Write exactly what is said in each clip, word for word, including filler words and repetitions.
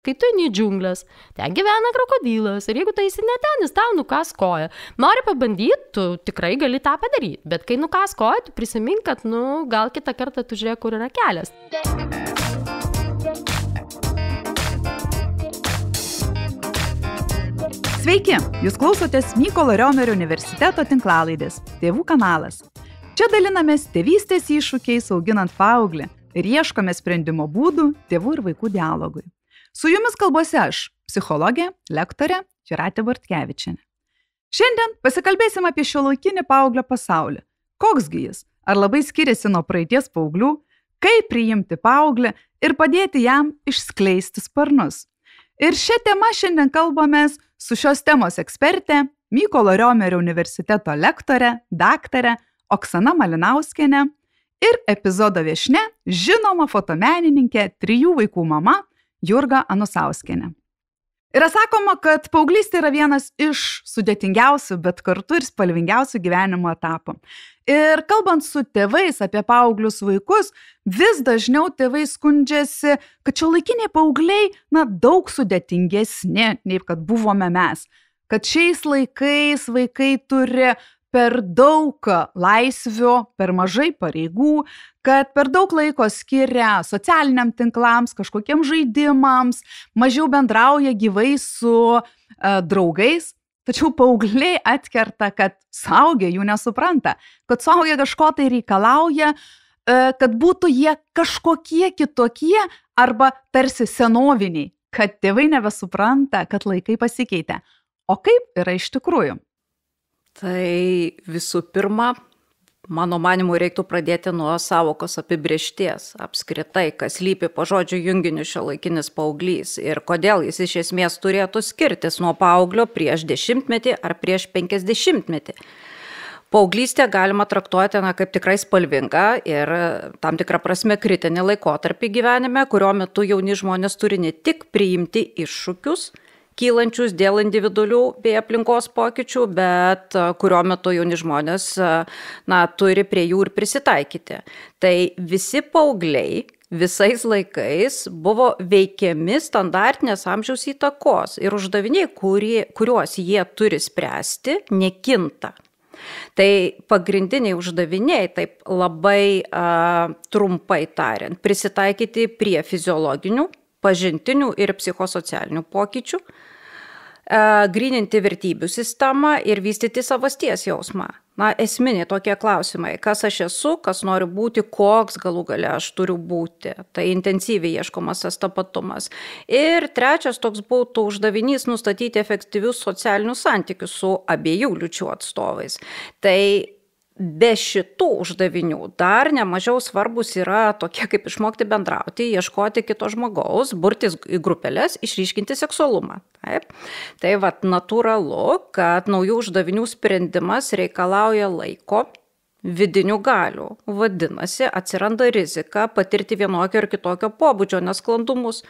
Kai tu eini į džiunglės, ten gyvena krokodilas ir jeigu tu eisi ne ten, jis tau nukas koją. Nori pabandyti, tu tikrai gali tą padaryti, bet kai nukas koją, tu prisimink, kad, nu, gal kitą kartą tu žiūrėk, kur yra kelias. Sveiki, jūs klausotės Mykolo Riomerio universiteto tinklalaidės Tėvų kanalas. Čia dalinamės tėvystės iššūkiais auginant paauglį ir ieškome sprendimo būdų tėvų ir vaikų dialogui. Su jumis kalbuosi aš, psichologė, lektorė Jūratė Bartkevičienė. Šiandien pasikalbėsim apie šiuolaikinį paauglio pasaulį. Koksgi jis? Ar labai skiriasi nuo praeities paauglių? Kaip priimti paauglį ir padėti jam išskleisti sparnus? Ir šią temą šiandien kalbamės su šios temos ekspertė, Mykolo Riomerio universiteto lektorė, daktarė Oksana Malinauskienė ir epizodo viešnia, žinoma fotomenininkė, trijų vaikų mama Jurga Anusauskienė. Yra sakoma, kad paauglystė yra vienas iš sudėtingiausių, bet kartu ir spalvingiausių gyvenimo etapų. Ir kalbant su tėvais apie paauglius vaikus, vis dažniau tėvai skundžiasi, kad šiuolaikiniai paaugliai, na, daug sudėtingesni, nei kad buvome mes. Kad šiais laikais vaikai turi per daug laisvių, per mažai pareigų, kad per daug laiko skiria socialiniam tinklams, kažkokiems žaidimams, mažiau bendrauja gyvai su e, draugais. Tačiau paaugliai atkerta, kad suaugę jų nesupranta, kad suaugę kažko tai reikalauja, e, kad būtų jie kažkokie kitokie arba tarsi senoviniai, kad tėvai nebesupranta, kad laikai pasikeitė. O kaip yra iš tikrųjų? Tai visų pirma, mano manimu, reiktų pradėti nuo sąvokos apibrėžties, apskritai, kas slypi po žodžių junginiu šiuolaikinis paauglys ir kodėl jis iš esmės turėtų skirtis nuo paauglio prieš dešimtmetį ar prieš penkiasdešimtmetį. Paauglystę galima traktuoti na, kaip tikrai spalvingą ir tam tikrą prasme kritinį laikotarpį gyvenime, kurio metu jauni žmonės turi ne tik priimti iššūkius, kylančius dėl individualių bei aplinkos pokyčių, bet kurio metu jauni žmonės na, turi prie jų ir prisitaikyti. Tai visi paaugliai visais laikais buvo veikiami standartinės amžiaus įtakos ir uždaviniai, kurie, kuriuos jie turi spręsti, nekinta. Tai pagrindiniai uždaviniai, taip labai a, trumpai tariant, prisitaikyti prie fiziologinių, pažintinių ir psichosocialinių pokyčių, e, gryninti vertybių sistemą ir vystyti savasties jausmą. Na, esminiai tokie klausimai, kas aš esu, kas noriu būti, koks galų gale aš turiu būti. Tai intensyviai ieškomas tas tapatumas. Ir trečias toks būtų uždavinys nustatyti efektyvius socialinius santykius su abiejų lyčių atstovais. Tai be šitų uždavinių dar nemažiau svarbus yra tokie kaip išmokti bendrauti, ieškoti kito žmogaus, burtis į grupelės, išryškinti seksualumą. Taip. Tai vat natūralu, kad naujų uždavinių sprendimas reikalauja laiko, vidinių galių. Vadinasi, atsiranda rizika patirti vienokio ir kitokio pobūdžio nesklandumus.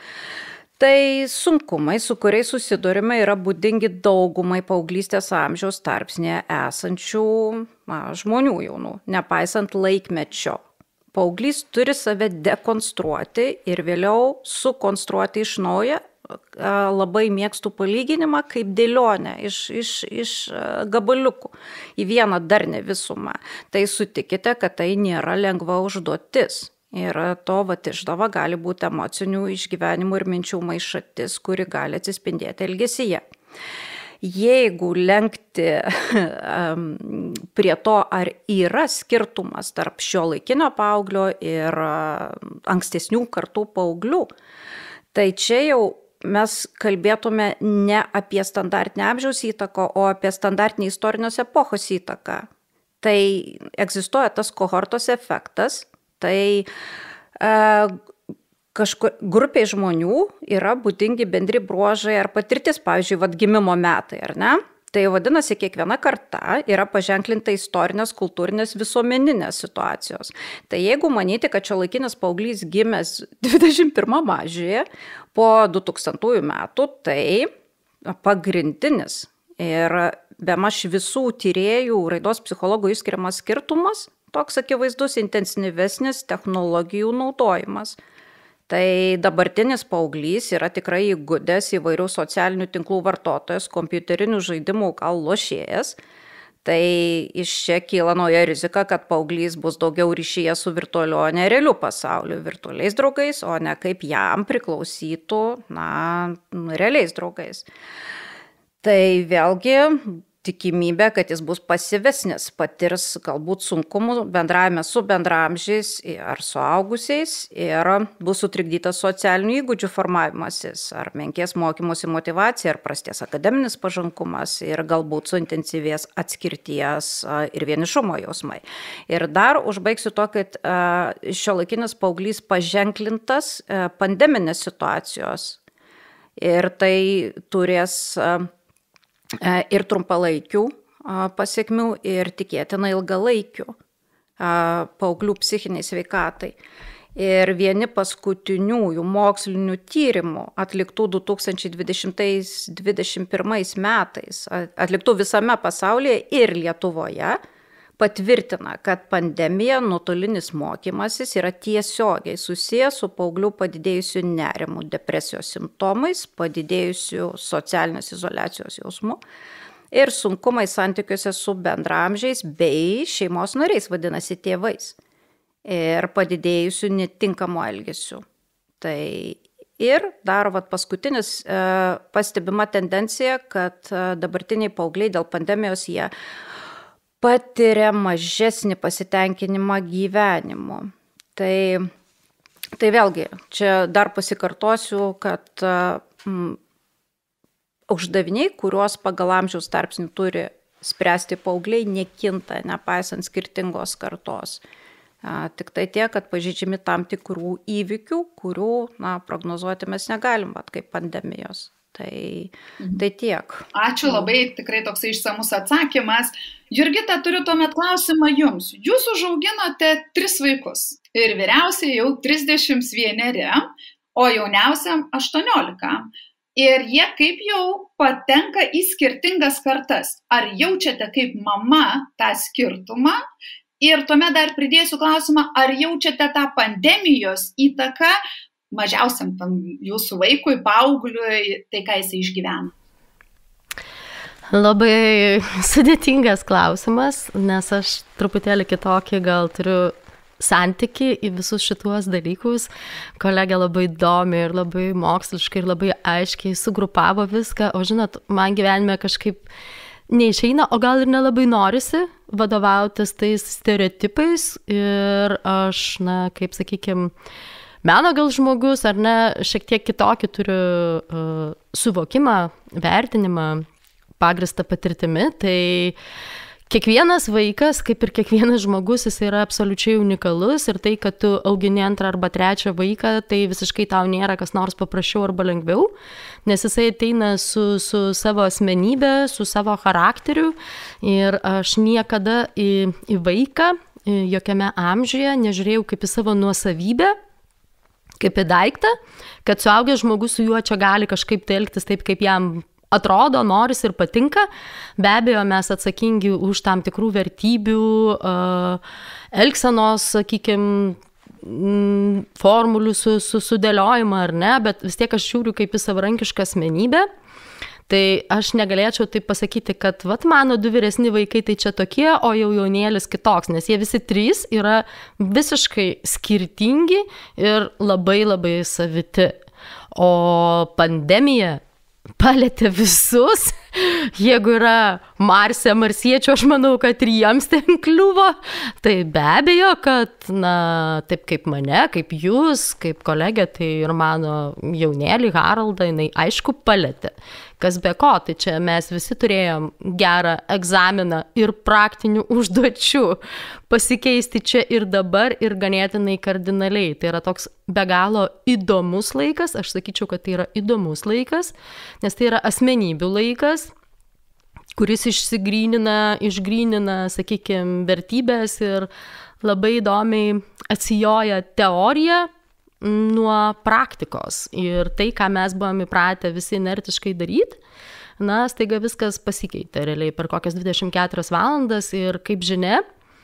Tai sunkumai, su kuriais susidurime, yra būdingi daugumai paauglystės amžiaus tarpsnėje esančių na, žmonių jaunų, nepaisant laikmečio. Paauglys turi save dekonstruoti ir vėliau sukonstruoti iš naujo. Labai mėgstu palyginimą kaip dėlionę iš, iš, iš gabaliukų į vieną darnią visumą. Tai sutikite, kad tai nėra lengva užduotis. Ir to vat išdava gali būti emocinių išgyvenimų ir minčių maišatis, kuri gali atsispindėti elgesyje. Jeigu lenkti prie to, ar yra skirtumas tarp šiuolaikinio paauglio ir ankstesnių kartų paauglių, tai čia jau mes kalbėtume ne apie standartinę amžiaus įtaką, o apie standartinį istorinės epochos įtaką. Tai egzistuoja tas kohortos efektas. Tai e, kažkur grupiai žmonių yra būdingi bendri bruožai ar patirtis, pavyzdžiui, vat, gimimo metai, ar ne? Tai vadinasi, kiekviena karta yra paženklinta istorinės, kultūrinės, visuomeninės situacijos. Tai jeigu manyti, kad šiuolaikinis paauglys gimęs dvidešimt pirmame amžiuje po du tūkstantųjų metų, tai pagrindinis ir bemaž visų tyrėjų raidos psichologų išskiriamas skirtumas, toks akivaizdus intensyvesnis technologijų naudojimas. Tai dabartinis paauglys yra tikrai įgudęs įvairių socialinių tinklų vartotojas, kompiuterinių žaidimų gal lošėjas. Tai iš čia kyla nauja rizika, kad paauglys bus daugiau ryšyje su virtualiu, o ne realiu pasauliu, virtualiais draugais, o ne kaip jam priklausytų, na, realiais draugais. Tai vėlgi tikimybė, kad jis bus pasyvesnis, patirs galbūt sunkumų bendravime su bendraamžiais ar suaugusiais ir bus sutrikdytas socialinių įgūdžių formavimasis, ar menkės mokymosi motyvacija, ar prasties akademinis pažangumas ir galbūt suintensyvės atskirties ir vienišumo jausmai. Ir dar užbaigsiu to, kad šiuolaikinis paauglys paženklintas pandeminės situacijos ir tai turės ir trumpalaikių pasiekmių, ir tikėtina ilgalaikių paauglių psichiniai sveikatai. Ir vieni paskutiniųjų mokslinių tyrimų atliktų du tūkstančiai dvidešimt pirmais metais, atliktų visame pasaulyje ir Lietuvoje, patvirtina, kad pandemija, nuotolinis mokymasis yra tiesiogiai susijęs su paauglių padidėjusiu nerimu, depresijos simptomais, padidėjusiu socialinės izoliacijos jausmu ir sunkumai santykiuose su bendraamžiais bei šeimos nariais, vadinasi tėvais, ir padidėjusiu netinkamu elgesiu. Tai ir dar vat, paskutinis e, pastebima tendencija, kad dabartiniai paaugliai dėl pandemijos jie patiria mažesnį pasitenkinimą gyvenimu. Tai, tai vėlgi, čia dar pasikartosiu, kad mm, uždaviniai, kuriuos pagal amžiaus tarpsnį turi spręsti paaugliai, nekinta, nepaisant skirtingos kartos. A, tik tai tie, kad pažeidžiami tam tikrų įvykių, kurių na, prognozuoti mes negalim, vat, kaip pandemijos. Tai, tai tiek. Ačiū labai, tikrai toksai išsamus atsakymas. Jurgita, turiu tuomet klausimą jums. Jūs užauginote tris vaikus ir vyriausiai jau trisdešimt vieneri, o jauniausiam aštuoniolika. Ir jie kaip jau patenka į skirtingas kartas. Ar jaučiate kaip mama tą skirtumą? Ir tuomet dar pridėsiu klausimą, ar jaučiate tą pandemijos įtaką mažiausiam tam jūsų vaikui, paaugliui, tai ką jis išgyvena? Labai sudėtingas klausimas, nes aš truputėlį kitokį gal turiu santykį į visus šituos dalykus. Kolegė labai įdomi ir labai moksliškai ir labai aiškiai sugrupavo viską, o žinot, man gyvenime kažkaip neišeina, o gal ir nelabai norisi vadovautis tais stereotipais ir aš, na, kaip sakykime, meno gal žmogus, ar ne, šiek tiek kitokį turiu uh, suvokimą, vertinimą, pagrįstą patirtimi, tai kiekvienas vaikas, kaip ir kiekvienas žmogus, jis yra absoliučiai unikalus ir tai, kad tu augini antrą arba trečią vaiką, tai visiškai tau nėra kas nors paprasčiau arba lengviau, nes jisai ateina su, su savo asmenybė, su savo charakteriu ir aš niekada į, į vaiką, jokiame amžiuje nežiūrėjau kaip į savo nuosavybę, kaip į daiktą, kad suaugęs žmogus su juo čia gali kažkaip tai elgtis taip, kaip jam atrodo, noris ir patinka. Be abejo, mes atsakingi už tam tikrų vertybių, uh, elgsenos, sakykime, formulių su, su, sudėliojimą ar ne, bet vis tiek aš žiūriu kaip į savarankišką asmenybę. Tai aš negalėčiau taip pasakyti, kad vat mano du vyresni vaikai tai čia tokie, o jau jaunėlis kitoks, nes jie visi trys yra visiškai skirtingi ir labai labai saviti. O pandemija palietė visus. Jeigu yra Marse marsiečių, aš manau, kad ir jiems ten kliuvo. Tai be abejo, kad, na, taip kaip mane, kaip jūs, kaip kolegė, tai ir mano jaunėlį Haraldą, jinai aišku palietė. Kas be ko, tai čia mes visi turėjom gerą egzaminą ir praktinių užduočių pasikeisti čia ir dabar ir ganėtinai kardinaliai. Tai yra toks be galo įdomus laikas, aš sakyčiau, kad tai yra įdomus laikas, nes tai yra asmenybių laikas, kuris išsigrynina, išgrynina, sakykime, vertybės ir labai įdomiai atsijoja teoriją nuo praktikos. Ir tai, ką mes buvome įpratę visi inertiškai daryti, na, staiga viskas pasikeitė realiai per kokias dvidešimt keturias valandas ir kaip žinia,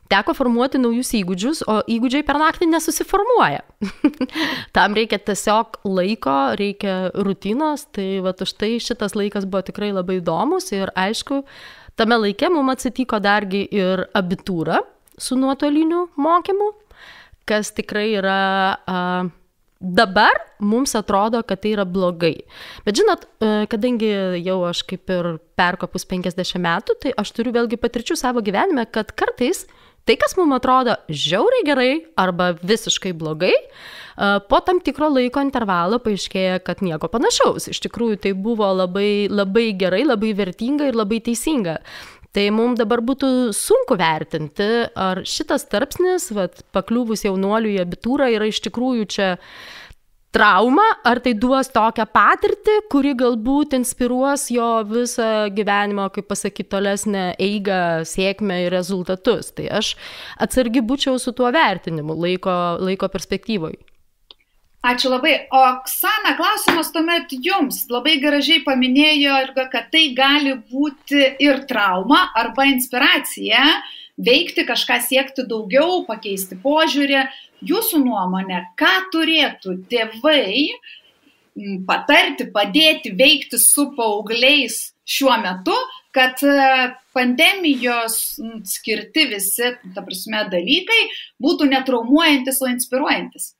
teko formuoti naujus įgūdžius, o įgūdžiai per naktį nesusiformuoja. Tam reikia tiesiog laiko, reikia rutinos, tai va už tai šitas laikas buvo tikrai labai įdomus ir aišku, tame laike mums atsitiko dargi ir abitūra su nuotoliniu mokymu, kas tikrai yra... Uh, Dabar mums atrodo, kad tai yra blogai. Bet žinot, kadangi jau aš kaip ir perkopus penkiasdešimt metų, tai aš turiu vėlgi patirčių savo gyvenime, kad kartais tai, kas mums atrodo žiauriai gerai arba visiškai blogai, po tam tikro laiko intervalo paaiškėja, kad nieko panašaus. Iš tikrųjų, tai buvo labai, labai gerai, labai vertinga ir labai teisinga. Tai mums dabar būtų sunku vertinti, ar šitas tarpsnis, vat, pakliuvus jaunuoliui į abitūrą, yra iš tikrųjų čia trauma, ar tai duos tokią patirtį, kuri galbūt inspiruos jo visą gyvenimo, kaip pasakyti, tolesnę eigą, sėkmę ir rezultatus. Tai aš atsargi būčiau su tuo vertinimu laiko, laiko perspektyvoj. Ačiū labai. O Oksana, klausimas tuomet jums. Labai gražiai paminėjo, kad tai gali būti ir trauma arba inspiracija veikti, kažką siekti daugiau, pakeisti požiūrį. Jūsų nuomonė, ką turėtų tėvai patarti, padėti veikti su paaugliais šiuo metu, kad pandemijos skirti visi, ta prasme, dalykai būtų netraumuojantis, o inspiruojantis?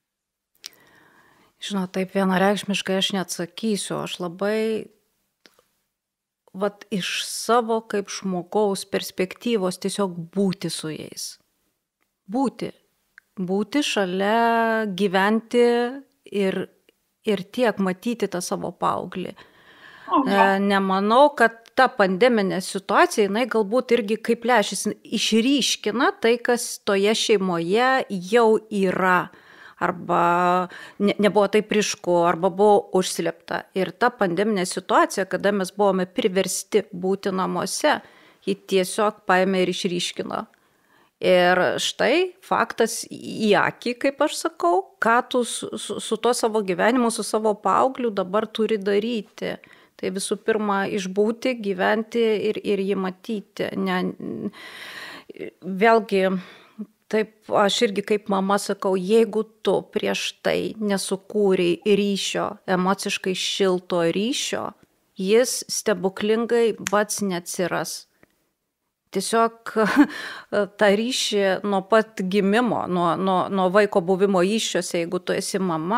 Žinot, taip vienareikšmiškai aš neatsakysiu, aš labai, vat, iš savo kaip žmogaus perspektyvos tiesiog būti su jais. Būti. Būti šalia, gyventi ir, ir tiek matyti tą savo paauglį. E, nemanau, kad ta pandeminė situacija, jinai galbūt irgi kaip lešis išryškina tai, kas toje šeimoje jau yra. Arba ne, nebuvo taip ryšku, arba buvo užslėpta. Ir ta pandeminė situacija, kada mes buvome priversti būti namuose, ji tiesiog paėmė ir išryškino. Ir štai faktas į akį, kaip aš sakau, ką tu su, su, su to savo gyvenimu, su savo paaugliu dabar turi daryti. Tai visų pirma, išbūti, gyventi ir, ir jį matyti. Ne, vėlgi, taip, aš irgi kaip mama sakau, jeigu tu prieš tai nesukūrei ryšio, emociškai šilto ryšio, jis stebuklingai pats neatsiras. Tiesiog tą ryšį nuo pat gimimo, nuo, nuo, nuo vaiko buvimo įsčiose, jeigu tu esi mama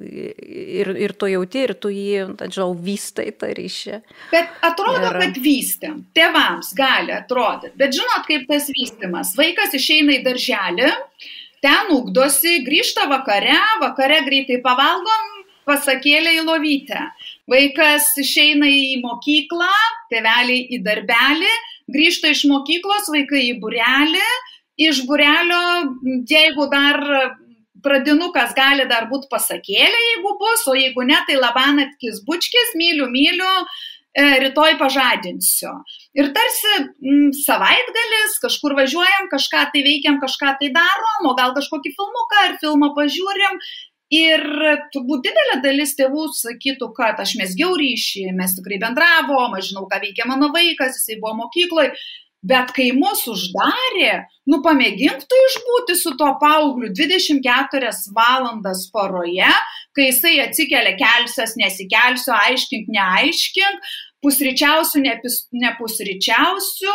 ir, ir tu jauti, ir tu jį, tačiau, vystai tą ryšį. Bet atrodo, ir... kad vystėm. Tėvams gali atrodyti. Bet žinot, kaip tas vystymas. Vaikas išeina į darželį, ten ugdosi, grįžta vakare, vakare greitai pavalgom, pasakėlė į lovytę. Vaikas išeina į mokyklą, tėveliai į darbelį, grįžta iš mokyklos, vaikai į būrelį, iš būrelio, jeigu dar pradinukas gali dar būti pasakėlė, jeigu bus, o jeigu ne, tai labanatkis bučkis, myliu, myliu, rytoj pažadinsiu. Ir tarsi m, savaitgalis, kažkur važiuojam, kažką tai veikiam, kažką tai darom, o gal kažkokį filmuką ar filmą pažiūrim. Ir turbūt didelė dalis tėvų sakytų, kad aš mesgiau ryšį, mes tikrai bendravom, aš žinau, ką veikia mano vaikas, jisai buvo mokykloje, bet kai mus uždarė, nu pamėgink tu išbūti su to paaugliu dvidešimt keturias valandas paroje, kai jisai atsikelia, kelsias, nesikelsiu, aiškink, neaiškink, pusryčiausiu, nepusryčiausiu,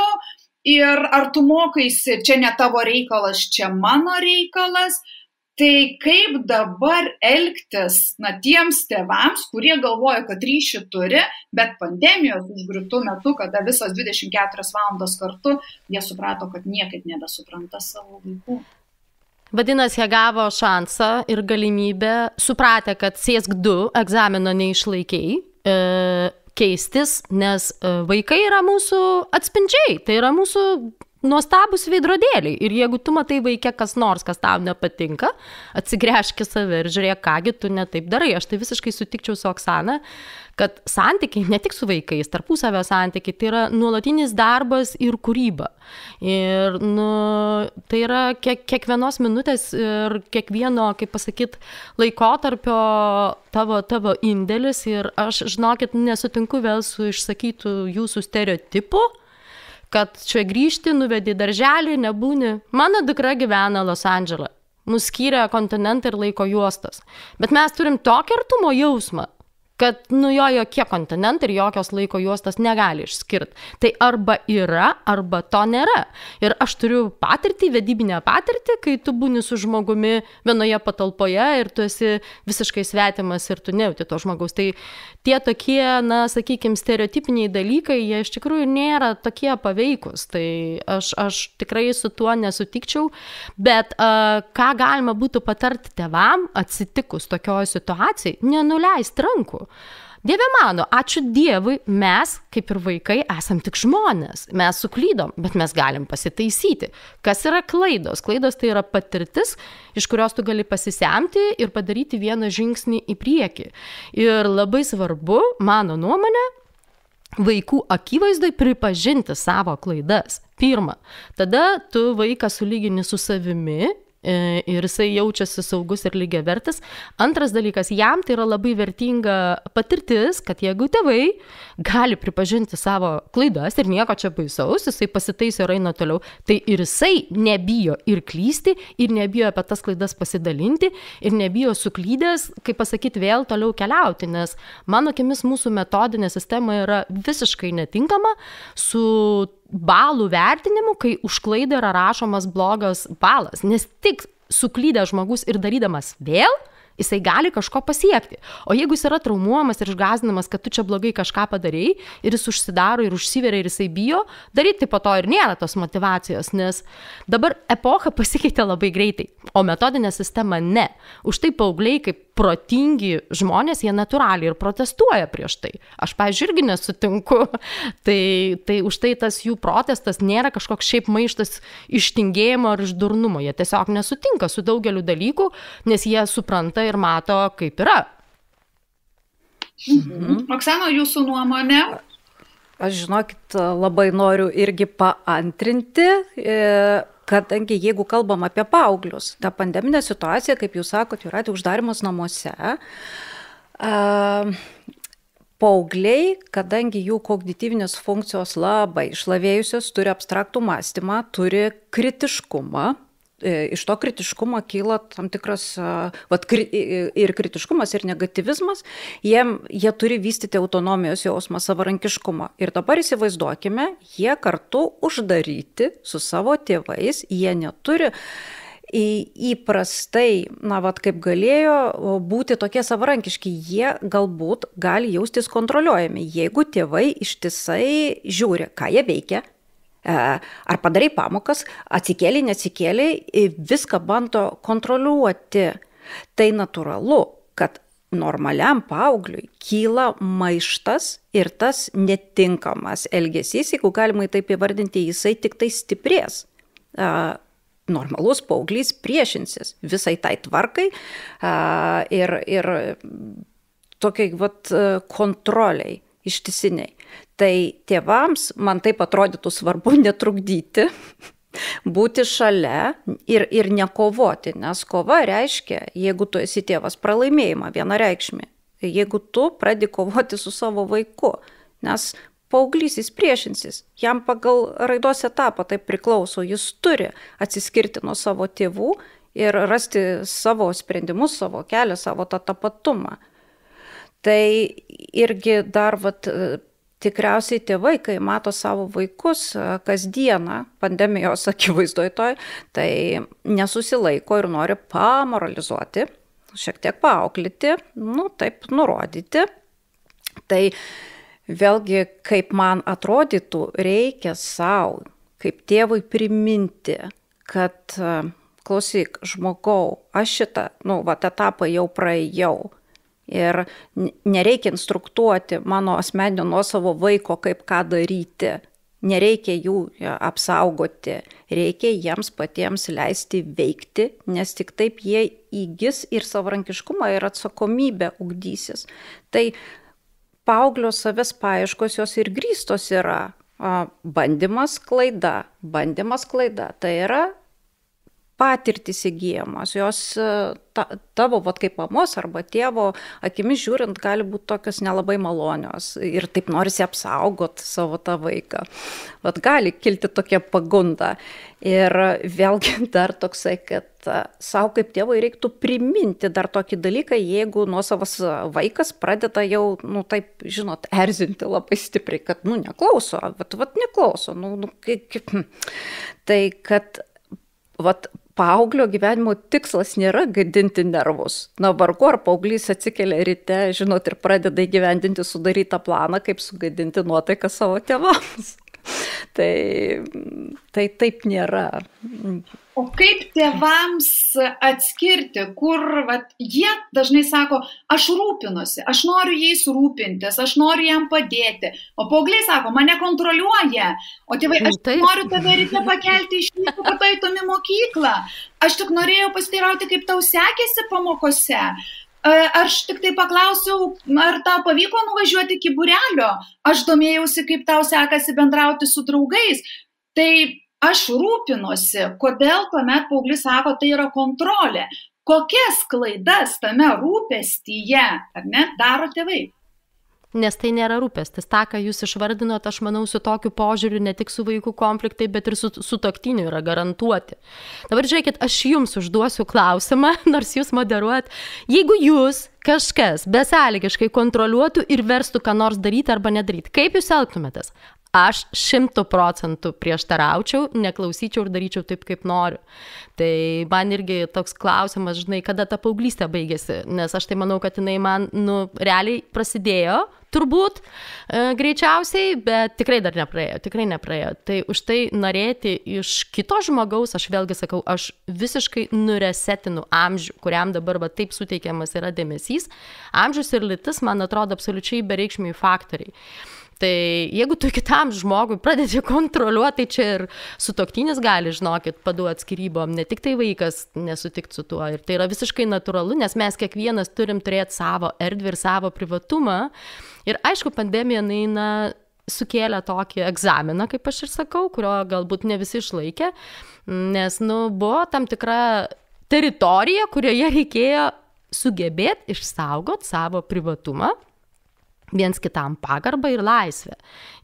ir ar tu mokaisi, čia ne tavo reikalas, čia mano reikalas. Tai kaip dabar elgtis na, tiems tėvams, kurie galvoja, kad ryšį turi, bet pandemijos užgriūtų metu, kada visos dvidešimt keturias valandas kartu, jie suprato, kad niekaip nebesupranta savo vaikų. Vadinasi, jie gavo šansą ir galimybę, supratę, kad sėsk du, egzamino neišlaikiai, e, keistis, nes vaikai yra mūsų atspindžiai, tai yra mūsų nuostabus veidrodėliai. Ir jeigu tu matai vaike kas nors, kas tau nepatinka, atsigręžk į save ir žiūrėk, kągi tu ne taip darai. Aš tai visiškai sutikčiau su Oksana, kad santykiai, ne tik su vaikais, tarpusavio santykiai, tai yra nuolatinis darbas ir kūryba. Ir nu, tai yra kiek, kiekvienos minutės ir kiekvieno, kaip pasakyt, laikotarpio tavo, tavo indėlis. Ir aš, žinokit, nesutinku vėl su išsakytų jūsų stereotipu, kad čia grįžti, nuvedi darželį, nebūni. Mano dukra gyvena Los Andžele. Mus skyrė kontinentai ir laiko juostos. Bet mes turim tokį artumo jausmą, kad nu jo jokie kontinentai ir jokios laiko juostos negali išskirti. Tai arba yra, arba to nėra. Ir aš turiu patirtį, vedybinę patirtį, kai tu būni su žmogumi vienoje patalpoje ir tu esi visiškai svetimas ir tu nejauti to žmogaus. Tai tie tokie, na, sakykime, stereotipiniai dalykai, jie iš tikrųjų nėra tokie paveikus. Tai aš, aš tikrai su tuo nesutikčiau. Bet uh, ką galima būtų patarti tėvam atsitikus tokioje situacijai? Nenuleisti rankų. Dieve mano, ačiū Dievui, mes, kaip ir vaikai, esam tik žmonės. Mes suklydom, bet mes galim pasitaisyti. Kas yra klaidos? Klaidos tai yra patirtis, iš kurios tu gali pasisemti ir padaryti vieną žingsnį į priekį. Ir labai svarbu, mano nuomonė, vaikų akivaizdai pripažinti savo klaidas. Pirma, tada tu vaiką sulygini su savimi, ir jisai jaučiasi saugus ir lygiavertis. Antras dalykas, jam tai yra labai vertinga patirtis, kad jeigu tėvai gali pripažinti savo klaidas ir nieko čia baisaus, jisai pasitaiso ir eina toliau, tai ir jisai nebijo ir klysti, ir nebijo apie tas klaidas pasidalinti, ir nebijo suklydęs, kaip pasakyti, vėl toliau keliauti, nes mano akimis mūsų metodinė sistema yra visiškai netinkama su balų vertinimu, kai už klaidą yra rašomas blogas balas, nes tik suklydęs žmogus ir darydamas vėl, jisai gali kažko pasiekti. O jeigu jis yra traumuojamas ir išgąsdinamas, kad tu čia blogai kažką padarei, ir jis užsidaro ir užsiveria ir jisai bijo, daryti tai po to ir nėra tos motyvacijos, nes dabar epocha pasikeitė labai greitai, o metodinė sistema ne. Už tai paaugliai kaip protingi žmonės, jie natūraliai ir protestuoja prieš tai. Aš, pavyzdžiui, irgi nesutinku. Tai, tai už tai tas jų protestas nėra kažkoks šiaip maištas iš tingėjimo ar iš durnumo. Jie tiesiog nesutinka su daugeliu dalykų, nes jie supranta ir mato, kaip yra. Mhm. Oksana, jūsų nuomonė? Aš, žinokit, labai noriu irgi paantrinti, kadangi jeigu kalbam apie paauglius, ta pandeminė situacija, kaip jūs sakot, yra tai uždarimas namuose, paaugliai, kadangi jų kognityvinės funkcijos labai išlavėjusios, turi abstraktų mąstymą, turi kritiškumą. Iš to kritiškumo kyla tam tikras vat, ir kritiškumas, ir negatyvizmas, jie, jie turi vystyti autonomijos jausmą, savarankiškumą. Ir dabar įsivaizduokime, jie kartu uždaryti su savo tėvais, jie neturi įprastai, na, vat, kaip galėjo būti tokie savarankiški, jie galbūt gali jaustis kontroliuojami, jeigu tėvai ištisai žiūri, ką jie veikia, ar padarai pamokas, atsikėlė, neatsikėlė, viską bando kontroliuoti. Tai natūralu, kad normaliam paaugliui kyla maištas ir tas netinkamas elgesys, jeigu galima taip įvardinti, jisai tik tai stiprės. Normalus paauglys priešinsis visai tai tvarkai ir, ir tokiai vat, kontroliai ištisiniai. Tai tėvams, man taip atrodytų svarbu netrukdyti, būti šalia ir, ir nekovoti, nes kova reiškia, jeigu tu esi tėvas, pralaimėjimą vienareikšmį, jeigu tu pradedi kovoti su savo vaiku, nes paauglys jis priešinsis, jam pagal raidos etapą tai priklauso, jis turi atsiskirti nuo savo tėvų ir rasti savo sprendimus, savo kelią, savo tą tapatumą. Tai irgi dar vat, tikriausiai tėvai, kai mato savo vaikus kasdieną pandemijos akivaizdoj toj, tai nesusilaiko ir nori pamoralizuoti, šiek tiek paauklyti, nu taip nurodyti. Tai vėlgi, kaip man atrodytų, reikia savo, kaip tėvui priminti, kad klausyk, žmogau, aš šitą, nu, vat etapą jau praėjau. Ir nereikia instruktuoti mano asmeninio nuosavo vaiko, kaip ką daryti. Nereikia jų apsaugoti. Reikia jiems patiems leisti veikti, nes tik taip jie įgis ir savarankiškumą ir atsakomybę ugdysis. Tai paauglio savęs paieškos jos ir grįstos yra bandymas klaida. Bandymas klaida. Tai yra patirtys įgyjamos, jos ta, tavo, vat, kaip mamos arba tėvo akimis žiūrint, gali būti tokios nelabai malonios ir taip norisi apsaugoti savo tą vaiką. Vat gali kilti tokia pagunda. Ir vėlgi dar toksai, kad savo kaip tėvai reiktų priminti dar tokį dalyką, jeigu nuosavas vaikas pradeda jau, nu taip, žinot, erzinti labai stipriai, kad, nu, neklauso, vat, vat neklauso, nu, nu kaip, kaip. Tai, kad, vat, paauglio gyvenimo tikslas nėra gadinti nervus. Na, vargu ar paauglys atsikelia ryte, žinot, ir pradeda įgyvendinti sudarytą planą, kaip sugadinti nuotaiką savo tėvams. Tai, tai taip nėra. O kaip tėvams atskirti, kur vat, jie dažnai sako, aš rūpinuosi, aš noriu jais rūpintis, aš noriu jam padėti. O paaugliai sako, mane kontroliuoja. O tėvai, aš Taip. noriu tave ryte pakelti iš ryto, kad tu eitum į mokyklą. Aš tik norėjau pasiteirauti, kaip tau sekėsi pamokose. Aš tik tai paklausiau, ar tau pavyko nuvažiuoti iki būrelio. Aš domėjausi, kaip tau sekasi bendrauti su draugais. Tai aš rūpinuosi, kodėl tuomet paauglys sako, tai yra kontrolė. Kokias klaidas tame rūpestyje, ar ne, daro tėvai? Nes tai nėra rūpestis. Ta, ką jūs išvardinot, aš manau, su tokiu požiūriu ne tik su vaikų konfliktai, bet ir su sutuoktiniu yra garantuoti. Dabar žiūrėkit, aš jums užduosiu klausimą, nors jūs moderuojat. Jeigu jūs kažkas besąlygiškai kontroliuotų ir verstų, ką nors daryti arba nedaryti, kaip jūs elgtumėtės? Aš šimtų procentų prieštaraučiau, neklausyčiau ir daryčiau taip, kaip noriu. Tai man irgi toks klausimas, žinai, kada ta paauglystė baigėsi, nes aš tai manau, kad jinai man, nu, realiai prasidėjo, turbūt, e, greičiausiai, bet tikrai dar nepraėjo, tikrai nepraėjo. Tai už tai norėti iš kito žmogaus, aš vėlgi sakau, aš visiškai nuresetinu amžių, kuriam dabar va, taip suteikiamas yra dėmesys. Amžius ir lytis, man atrodo, absoliučiai bereikšmiai faktoriai. Tai jeigu tu kitam žmogui pradedi kontroliuoti, tai čia ir sutuoktinis gali, žinokit, paduoti skyrybom, ne tik tai vaikas nesutikti su tuo. Ir tai yra visiškai natūralu, nes mes kiekvienas turim turėti savo erdvę ir savo privatumą. Ir aišku, pandemija, na, sukėlė tokį egzaminą, kaip aš ir sakau, kurio galbūt ne visi išlaikė, nes, nu, buvo tam tikra teritorija, kurioje reikėjo sugebėti išsaugoti savo privatumą, viens kitam pagarbą ir laisvę.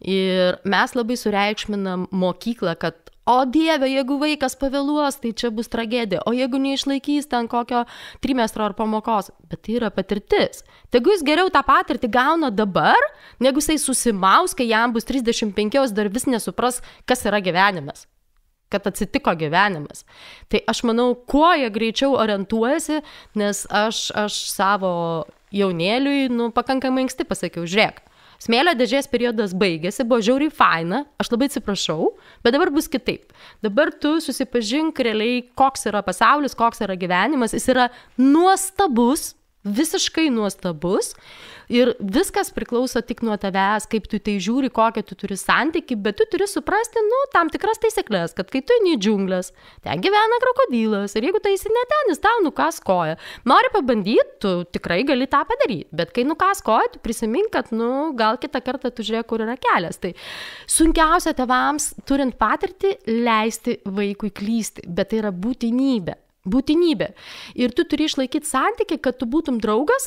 Ir mes labai sureikšminam mokyklą, kad o Dieve, jeigu vaikas pavėluos, tai čia bus tragedija, o jeigu neišlaikys ten kokio trimestro ar pamokos, bet tai yra patirtis. Tegu jis geriau tą patirtį gauna dabar, negu jisai susimaus, kai jam bus trisdešimt penkios, dar vis nesupras, kas yra gyvenimas, kad atsitiko gyvenimas. Tai aš manau, kuo jie greičiau orientuojasi, nes aš, aš savo jaunėliui, nu, pakankamai anksti pasakiau, žiūrėk, smėlio dėžės periodas baigėsi, buvo žiauriai faina, aš labai atsiprašau, bet dabar bus kitaip. Dabar tu susipažink realiai, koks yra pasaulis, koks yra gyvenimas, jis yra nuostabus, visiškai nuostabus ir viskas priklauso tik nuo tavęs, kaip tu tai žiūri, kokią tu turi santykį, bet tu turi suprasti, nu, tam tikras taisyklės, kad kai tu eini į džiunglės, ten gyvena krokodilas ir jeigu tai esi ne ten, jis tau nukas koją. Nori pabandyti, tu tikrai gali tą padaryti, bet kai nukas koją, tu prisimink, kad, nu, gal kitą kartą tu žiūrėk, kur yra kelias. Tai sunkiausia tėvams, turint patirtį, leisti vaikui klysti, bet tai yra būtinybė. Būtinybė. Ir tu turi išlaikyti santykį, kad tu būtum draugas,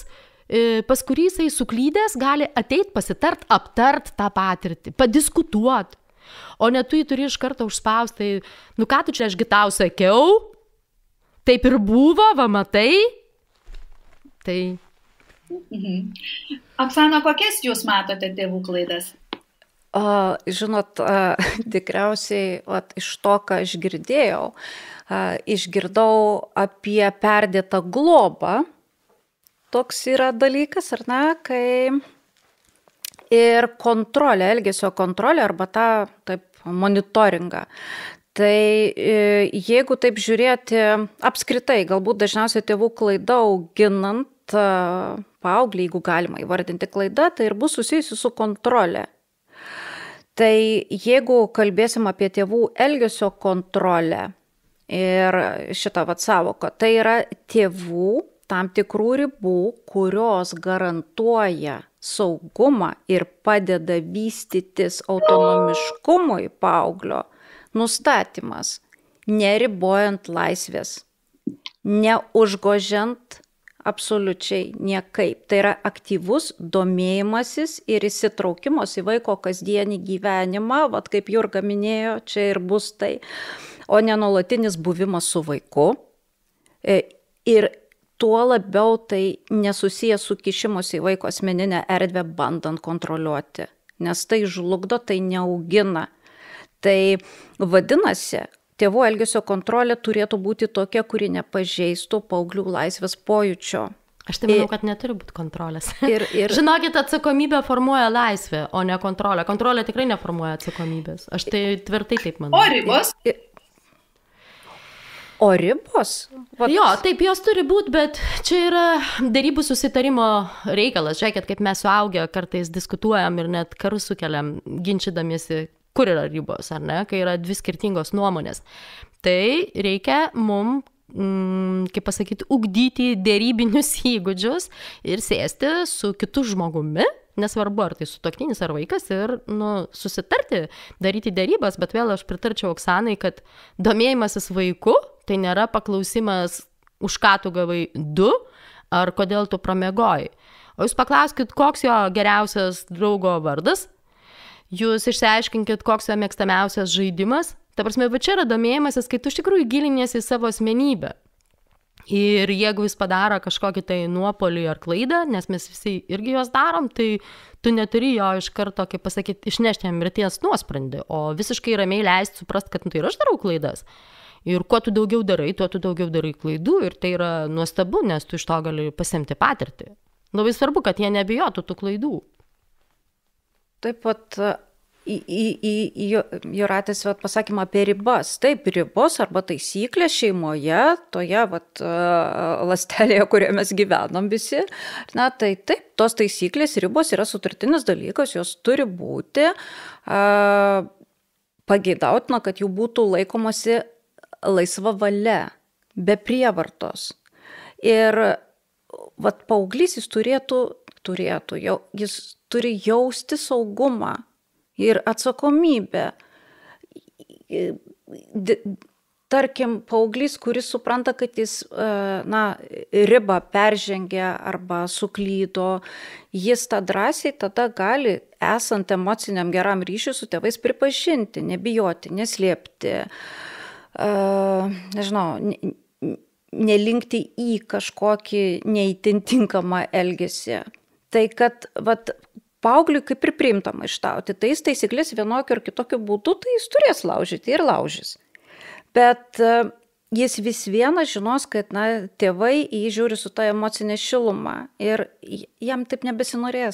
pas kurį jisai suklydęs gali ateit pasitart, aptart tą patirtį, padiskutuot. O ne tu jį turi iš karto užspausti, tai, nu ką tu čia aš gi tau sakiau, taip ir buvo, va matai. Tai. Mhm. Oksana, kokias jūs matote tėvų klaidas? A, žinot, a, tikriausiai at, iš to, ką aš girdėjau, a, išgirdau apie perdėtą globą. Toks yra dalykas, ar ne, kai ir kontrolė, elgesio kontrolė arba tą taip, monitoringą. Tai jeigu taip žiūrėti apskritai, galbūt dažniausiai tėvų klaida auginant paauglį, jeigu galima įvardinti klaidą, tai ir bus susijusi su kontrolė. Tai jeigu kalbėsim apie tėvų elgesio kontrolę ir šitą vat savoką, tai yra tėvų tam tikrų ribų, kurios garantuoja saugumą ir padeda vystytis autonomiškumui paauglio nustatymas. neribojant laisvės, neužgožiant absoliučiai niekaip. Tai yra aktyvus domėjimasis ir įsitraukimas į vaiko kasdienį gyvenimą, vat kaip Jurga minėjo, čia ir bus tai, o ne nuolatinis buvimas su vaiku. Ir tuo labiau tai nesusijęs su kišimus į vaiko asmeninę erdvę, bandant kontroliuoti, nes tai žlugdo, tai neaugina. Tai vadinasi, tėvų elgesio kontrolė turėtų būti tokia, kuri nepažeistų paauglių laisvės pojūčio. Aš tai manau, kad neturi būti kontrolės. Ir, ir... Žinokit, atsakomybė formuoja laisvę, o ne kontrolę. Kontrolė tikrai neformuoja atsakomybės. Aš tai tvirtai taip manau. O ribos? Ir... O ribos? Vat... Jo, taip, jos turi būti, bet čia yra derybų susitarimo reikalas. Žiūrėkit, kaip mes suaugę kartais diskutuojam ir net karus sukeliam, ginčydamiesi, kur yra ribos, ar ne, kai yra dvi skirtingos nuomonės. Tai reikia mum, mm, kaip pasakyti, ugdyti derybinius įgūdžius ir sėsti su kitu žmogumi, nesvarbu, ar tai sutuoktinis ar vaikas, ir nu, susitarti, daryti derybas, bet vėl aš pritarčiau Oksanai, kad domėjimasis vaiku, tai nėra paklausimas, už ką tu gavai du, ar kodėl tu pramiegoji. O jūs paklauskit, koks jo geriausias draugo vardas, jūs išsiaiškinkit, koks jo mėgstamiausias žaidimas. Ta prasme, va čia yra domėjimasis, kai tu iš tikrųjų giliniesi į savo asmenybę. Ir jeigu jis padaro kažkokį tai nuopolį ar klaidą, nes mes visi irgi juos darom, tai tu neturi jo iš karto, kaip pasakyti, išnešti jam mirties nuosprendį, o visiškai ramiai leisti suprast, kad nu, tai ir aš darau klaidas. Ir kuo tu daugiau darai, tuo tu daugiau darai klaidų, ir tai yra nuostabu, nes tu iš to gali pasimti patirtį. Labai svarbu, kad jie nebijotų tų klaidų. Taip pat į, į, į Jūratės pasakymą apie ribas. Taip, ribos arba taisyklės šeimoje, toje vat, ląstelėje, kurioje mes gyvenam visi. Na, tai taip, tos taisyklės, ribos yra sutartinis dalykas, jos turi būti a, pageidautina, kad jų būtų laikomasi laisva valia, be prievartos. Ir vat, paauglys jis turėtų, turėtų jau, jis turi jausti saugumą ir atsakomybę. Tarkim, paauglys, kuris supranta, kad jis na, ribą peržengė arba suklydo, jis tą drąsiai tada gali, esant emociniam geram ryšiui su tėvais, pripažinti, nebijoti, neslėpti, nežinau, nelinkti į kažkokį neįtintinkamą elgesį. Tai kad vat, paaugliui kaip ir priimta maištauti, tai jis taisyklės vienokiu ar kitokiu būdu, tai jis turės laužyti ir laužys. Bet jis vis viena žinos, kad na, tėvai į jį žiūri su ta emocinė šiluma ir jam taip nebesinorės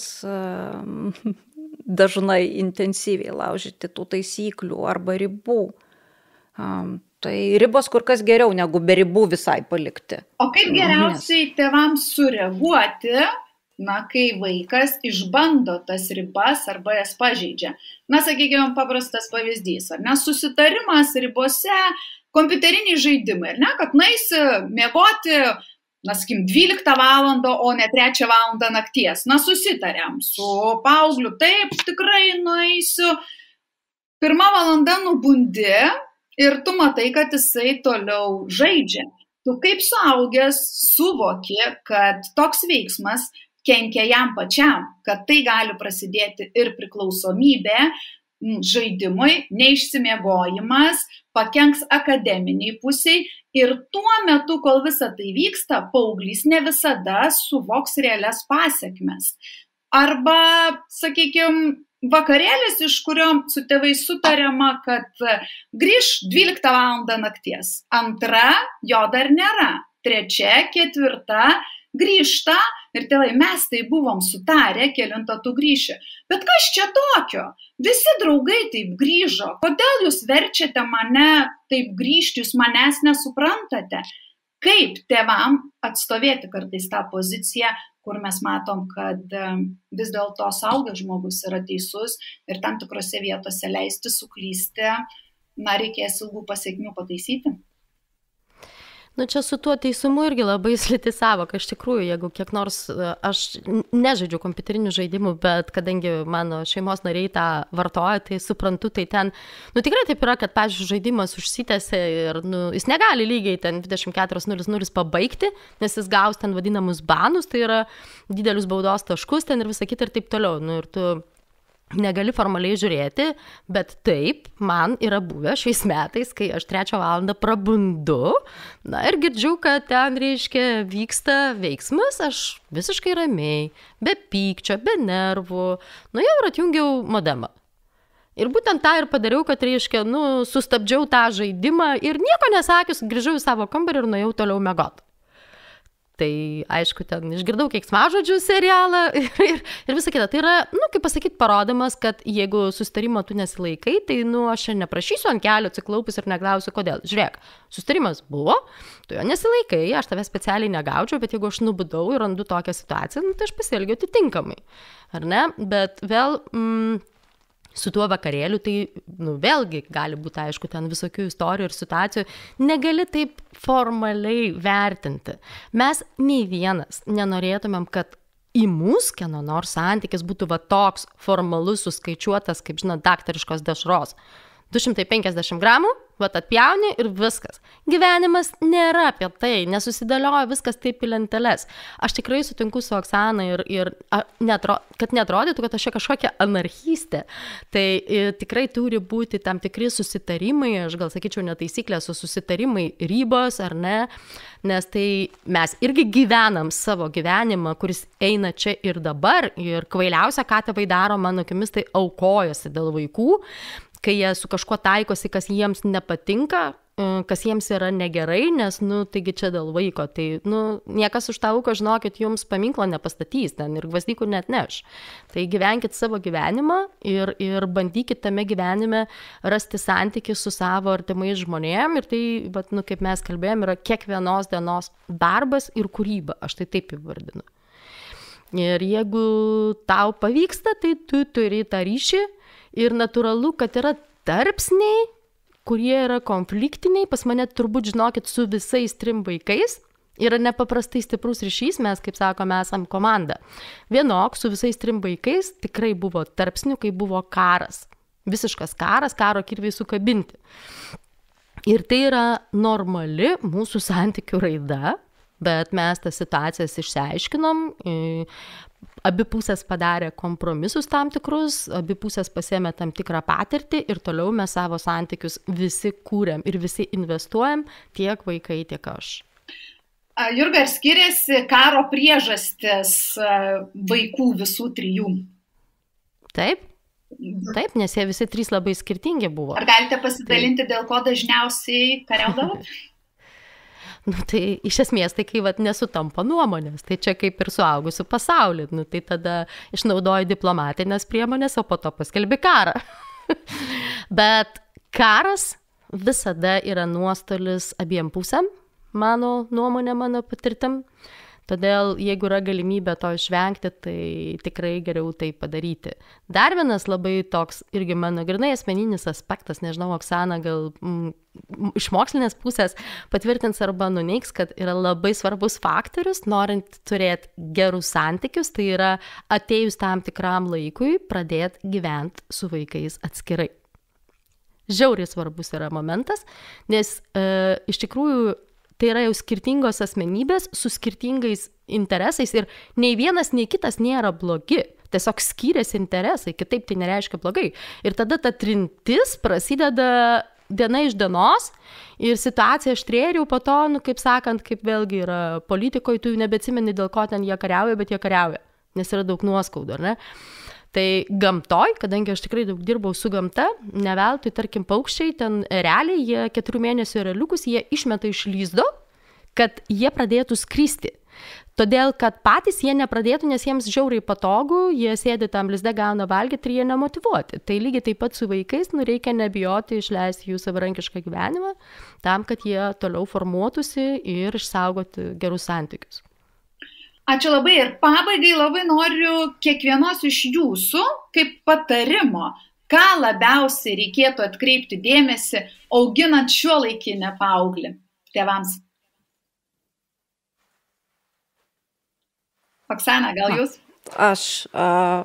dažnai intensyviai laužyti tų taisyklių arba ribų. Tai ribos kur kas geriau negu be ribų visai palikti. O kaip geriausiai tėvams sureaguoti, na, kai vaikas išbando tas ribas arba jas pažeidžia? Na, sakykime, paprastas pavyzdys, ar ne, susitarimas ribose, kompiuteriniai žaidimai, ar ne, kad naisi miegoti, na, sakykim, dvyliktą valandą, o ne trečią valandą nakties. Na, susitariam su paaugliu, taip, tikrai nueisiu. Pirmą valandą nubundi ir tu matai, kad jisai toliau žaidžia. Tu kaip suaugęs suvoki, kad toks veiksmas kenkia jam pačiam, kad tai gali prasidėti ir priklausomybė žaidimui, neišsimiegojimas, pakenks akademiniai pusiai ir tuo metu, kol visa tai vyksta, paauglys ne visada suvoks realias pasekmes. Arba, sakykime, vakarėlis, iš kurio su tėvais sutariama, kad grįž dvyliktą valandą nakties. Antra, jo dar nėra. Trečia, ketvirta, grįžta ir tėvai, mes tai buvom sutarę, kelintą tu grįši. Bet kas čia tokio? Visi draugai taip grįžo. Kodėl jūs verčiate mane taip grįžti, jūs manęs nesuprantate? Kaip tėvam atstovėti kartais tą poziciją, kur mes matom, kad vis dėlto suaugęs žmogus yra teisus ir tam tikrose vietose leisti suklysti, na, reikės ilgų pasiekmių pataisyti. Nu, čia su tuo teisumu irgi labai sliti savoka. Iš tikrųjų, jeigu kiek nors, aš nežaidžiu kompiuterinių žaidimų, bet kadangi mano šeimos nariai tą vartoja, tai suprantu, tai ten, nu tikrai taip yra, kad, pavyzdžiui, žaidimas užsitęsia ir, nu, jis negali lygiai ten dvidešimt keturios nulis nulis pabaigti, nes jis gaus ten vadinamus banus, tai yra didelius baudos taškus ten ir visą kitą ir taip toliau. Nu, ir tu negali formaliai žiūrėti, bet taip, man yra buvę šiais metais, kai aš trečią valandą prabundu, na ir girdžiu, kad ten, reiškia, vyksta veiksmas, aš visiškai ramiai, be pykčio, be nervų, nu jau ir atjungiau modemą. Ir būtent tą ir padariau, kad, reiškia, nu, sustabdžiau tą žaidimą ir nieko nesakius, grįžau į savo kambarį ir nuėjau toliau miegot. Tai, aišku, ten išgirdau keiksmažodžių serialą ir, ir, ir visą kitą. Tai yra, nu, kaip pasakyti, parodymas, kad jeigu susitarimo tu nesilaikai, tai, nu, aš čia neprašysiu ant kelio atsiklaupus ir neklausiu, kodėl. Žiūrėk, susitarimas buvo, tu jo nesilaikai, aš tave specialiai negaučiau, bet jeigu aš nubudau ir randu tokią situaciją, nu, tai aš pasielgiu atitinkamai. Ar ne? Bet vėl... Mm, su tuo vakarėliu, tai, nu, vėlgi gali būti, aišku, ten visokių istorijų ir situacijų, negali taip formaliai vertinti. Mes nei vienas nenorėtumėm, kad į mūsų kieno nors santykis būtų va toks formalus, suskaičiuotas, kaip žinot, daktariškos dešros. du šimtai penkiasdešimt gramų, vat atpjauni ir viskas. Gyvenimas nėra apie tai, nesusidėlioja viskas taip į lenteles. Aš tikrai sutinku su Oksana ir, ir netro, kad neatrodytų, kad aš čia kažkokia anarchistė. Tai ir, tikrai turi būti tam tikri susitarimai, aš gal sakyčiau netaisyklės, o susitarimai, ribos ar ne, nes tai mes irgi gyvenam savo gyvenimą, kuris eina čia ir dabar ir kvailiausia, ką tėvai daro, mano akimis, tai aukojasi dėl vaikų, kai jie su kažkuo taikosi, kas jiems nepatinka, kas jiems yra negerai, nes, nu, taigi čia dėl vaiko, tai, nu, niekas už tą auką, žinokit, jums paminklo nepastatys ten ir gvazdykų net neš. Tai gyvenkit savo gyvenimą ir, ir bandykit tame gyvenime rasti santykį su savo artimais žmonėm ir tai, bet, nu, kaip mes kalbėjom, yra kiekvienos dienos darbas ir kūryba, aš tai taip įvardinu. Ir jeigu tau pavyksta, tai tu turi tą ryšį. Ir natūralu, kad yra tarpsniai, kurie yra konfliktiniai, pas mane turbūt, žinokit, su visais trim vaikais yra nepaprastai stiprus ryšys, mes, kaip sakome, esam komanda. Vienok, su visais trim vaikais tikrai buvo tarpsnių, kai buvo karas. Visiškas karas, karo kirviai sukabinti. Ir tai yra normali mūsų santykių raida, bet mes tas situacijas išsiaiškinom, abi pusės padarė kompromisus tam tikrus, abi pusės pasėmė tam tikrą patirtį ir toliau mes savo santykius visi kūrėm ir visi investuojam, tiek vaikai, tiek aš. Jurga, ar skiriasi karo priežastis vaikų visų trijų? Taip, taip, nes jie visi trys labai skirtingi buvo. Ar galite pasidalinti, taip, dėl ko dažniausiai kariaudavot? Nu, tai iš esmės, tai kai vat, nesutampa nuomonės, tai čia kaip ir suaugusių pasaulį, nu, tai tada išnaudoji diplomatinės priemonės, o po to paskelbi karą. Bet karas visada yra nuostolis abiem pusėm, mano nuomonė, mano patirtim. Todėl, jeigu yra galimybė to išvengti, tai tikrai geriau tai padaryti. Dar vienas labai toks, irgi mano grynai asmeninis aspektas, nežinau, Oksana gal m, iš mokslinės pusės patvirtins arba nuneigs, kad yra labai svarbus faktorius, norint turėti gerus santykius, tai yra atėjus tam tikram laikui pradėti gyventi su vaikais atskirai. Žiauriai svarbus yra momentas, nes e, iš tikrųjų tai yra jau skirtingos asmenybės su skirtingais interesais ir nei vienas, nei kitas nėra blogi. Tiesiog skiriasi interesai, kitaip tai nereiškia blogai. Ir tada ta trintis prasideda diena iš dienos ir situacija aštrėja ir jau po to, nu, kaip sakant, kaip vėlgi yra politikoje, tu nebeatsimeni, dėl ko ten jie kariauja, bet jie kariauja, nes yra daug nuoskaudų, ar ne? Tai gamtoj, kadangi aš tikrai daug dirbau su gamta, ne veltui, tarkim, paukščiai, ten realiai, jie keturių mėnesių ereliukus, jie išmeta iš lizdo, kad jie pradėtų skristi. Todėl, kad patys jie nepradėtų, nes jiems žiauriai patogu, jie sėdi tam lizde, gauna valgyti ir jie nemotyvuoti. Tai lygiai taip pat su vaikais, nu, reikia nebijoti išleisti jų savarankišką gyvenimą, tam, kad jie toliau formuotųsi ir išsaugoti gerus santykius. Ačiū labai ir pabaigai labai noriu kiekvienos iš jūsų kaip patarimo, ką labiausiai reikėtų atkreipti dėmesį auginant šiuolaikinę paauglį tėvams. Oksana, gal jūs? Aš a,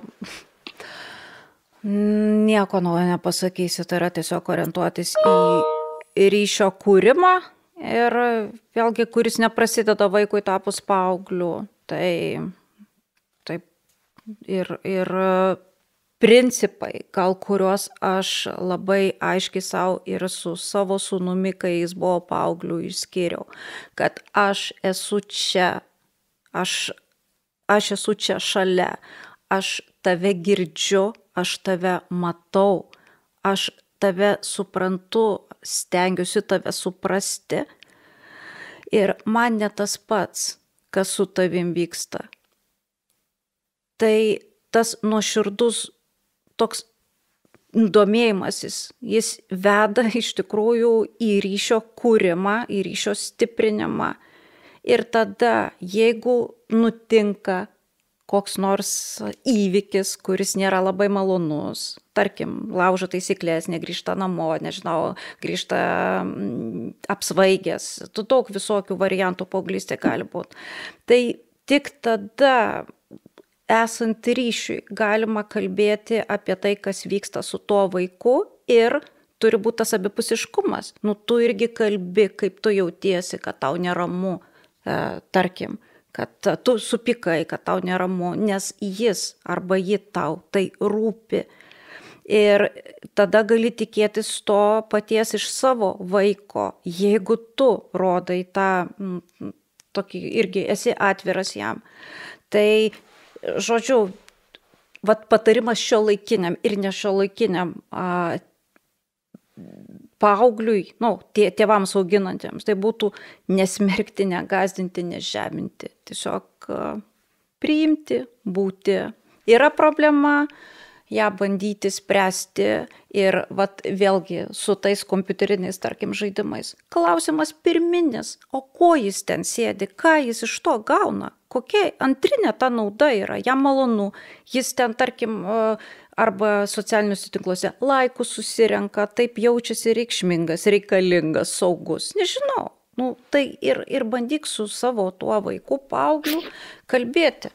nieko naujo nepasakysiu, tai yra tiesiog orientuotis į ryšio kūrimą ir vėlgi, kuris neprasideda vaikui tapus paaugliu. Tai taip ir, ir principai, gal kuriuos aš labai aiškiai savo ir su savo sūnumi, kai jis buvo paaugliu, išskyriau, kad aš esu čia, aš, aš esu čia šalia, aš tave girdžiu, aš tave matau, aš tave suprantu, stengiuosi tave suprasti ir man ne tas pats, kas su tavim vyksta. Tai tas nuoširdus toks domėjimasis, jis veda iš tikrųjų į ryšio kūrimą, į ryšio stiprinimą. Ir tada, jeigu nutinka koks nors įvykis, kuris nėra labai malonus, tarkim, laužo taisyklės, negrįžta namo, nežinau, grįžta apsvaigęs, tu daug visokių variantų paauglystė gali būti. Tai tik tada, esant ryšiui, galima kalbėti apie tai, kas vyksta su tuo vaiku ir turi būti tas abipusiškumas. Nu, tu irgi kalbi, kaip tu jautiesi, kad tau neramu, e, tarkim, kad tu supykai, kad tau neramu, nes jis arba ji tau tai rūpi. Ir tada gali tikėtis to paties iš savo vaiko, jeigu tu rodai tą, tokį irgi esi atviras jam. Tai, žodžiu, vat patarimas šiuolaikiniam ir ne šiuolaikiniam a, paaugliui, nu, tėvams auginantiems, tai būtų nesmerkti, negazdinti, nežeminti. Tiesiog priimti, būti. Yra problema, ją bandyti spręsti ir vat, vėlgi su tais kompiuteriniais, tarkim, žaidimais. Klausimas pirminis, o ko jis ten sėdi, ką jis iš to gauna, kokia antrinė ta nauda yra, jam malonu, jis ten, tarkim, arba socialiniuose tinkluose laikus susirenka, taip jaučiasi reikšmingas, reikalingas, saugus. Nežinau, nu, tai ir, ir bandyk su savo tuo vaiku, paaugliu kalbėti.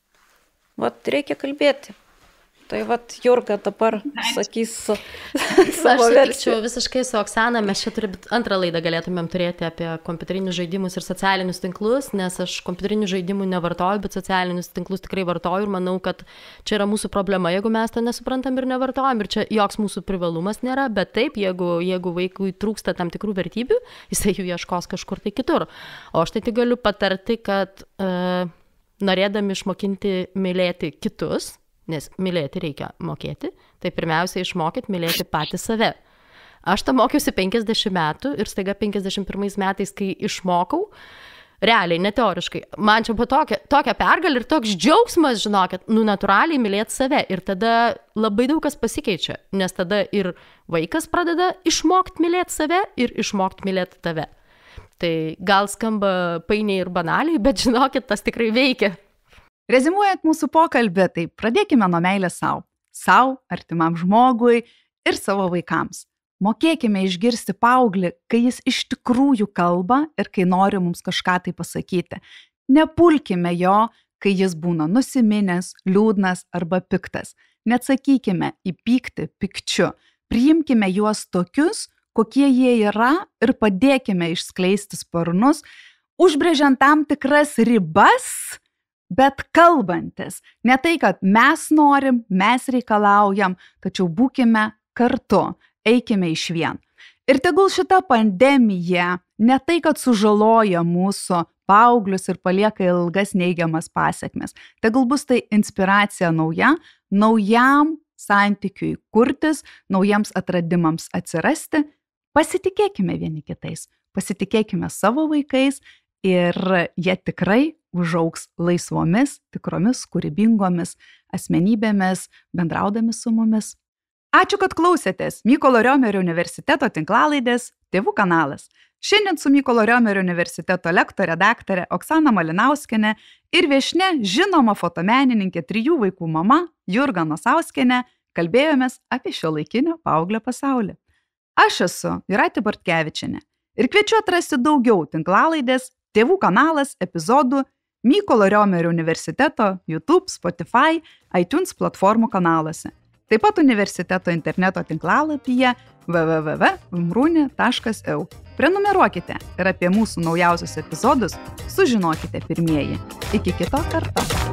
Vat reikia kalbėti. Tai vat Jurga dabar sakys savo versiją. Aš sakyčiau visiškai su Oksana, mes čia turbūt antrą laidą galėtumėm turėti apie kompiuterinius žaidimus ir socialinius tinklus, nes aš kompiuterinių žaidimų nevartoju, bet socialinius tinklus tikrai vartoju ir manau, kad čia yra mūsų problema, jeigu mes to nesuprantam ir nevartojam ir čia joks mūsų privalumas nėra, bet taip, jeigu, jeigu vaikui trūksta tam tikrų vertybių, jisai jų ieškos kažkur tai kitur. O aš tai tik galiu patarti, kad uh, norėdami išmokinti mylėti kitus, nes mylėti reikia mokėti, tai pirmiausia išmokyti mylėti patį save. Aš tą mokiausi penkiasdešimt metų ir staiga penkiasdešimt pirmais metais, kai išmokau, realiai, neteoriškai, man čia buvo tokia, tokia pergalė ir toks džiaugsmas, žinokit, nu natūraliai mylėti save ir tada labai daug kas pasikeičia, nes tada ir vaikas pradeda išmokti mylėti save ir išmokti mylėti tave. Tai gal skamba painiai ir banaliai, bet žinokit, tas tikrai veikia. Rezimuojant mūsų pokalbį, tai pradėkime nuo meilės savo, savo, artimam žmogui ir savo vaikams. Mokėkime išgirsti paauglį, kai jis iš tikrųjų kalba ir kai nori mums kažką tai pasakyti. Nepulkime jo, kai jis būna nusiminęs, liūdnas arba piktas. Neatsakykime į pyktį pikčiu. Priimkime juos tokius, kokie jie yra ir padėkime išskleisti sparnus, užbrėžiant tam tikras ribas, bet kalbantis. Ne tai, kad mes norim, mes reikalaujam, tačiau būkime kartu, eikime išvien. Ir tegul šita pandemija ne tai, kad sužaloja mūsų paauglius ir palieka ilgas neigiamas pasekmes. Tegul bus tai inspiracija nauja, naujam santykiui kurtis, naujiems atradimams atsirasti. Pasitikėkime vieni kitais, pasitikėkime savo vaikais ir jie tikrai užaugs laisvomis, tikromis, kūrybingomis asmenybėmis, bendraudami su mumis. Ačiū, kad klausėtės Mykolo Riomerio universiteto tinklalaidės Tėvų kanalas. Šiandien su Mykolo Riomerio universiteto lektore daktarė Oksana Malinauskienė ir viešnia žinoma fotomenininkė trijų vaikų mama Jurga Nosauskienė kalbėjomės apie šiuolaikinio paauglio pasaulį. Aš esu Jūratė Bartkevičienė ir kviečiu atrasti daugiau tinklalaidės Tėvų kanalas epizodų Mykolo Riomerio universiteto, YouTube, Spotify, iTunes platformų kanaluose. Taip pat universiteto interneto tinklalapyje w w w taškas vmruni taškas e u. Prenumeruokite ir apie mūsų naujausius epizodus sužinokite pirmieji. Iki kito karto.